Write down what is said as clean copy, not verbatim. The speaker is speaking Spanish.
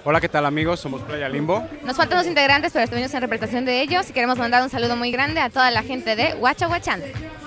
Hola, ¿qué tal amigos? Somos Playa Limbo. Nos faltan dos integrantes, pero estuvimos en representación de ellos y queremos mandar un saludo muy grande a toda la gente de Huacha Huachán.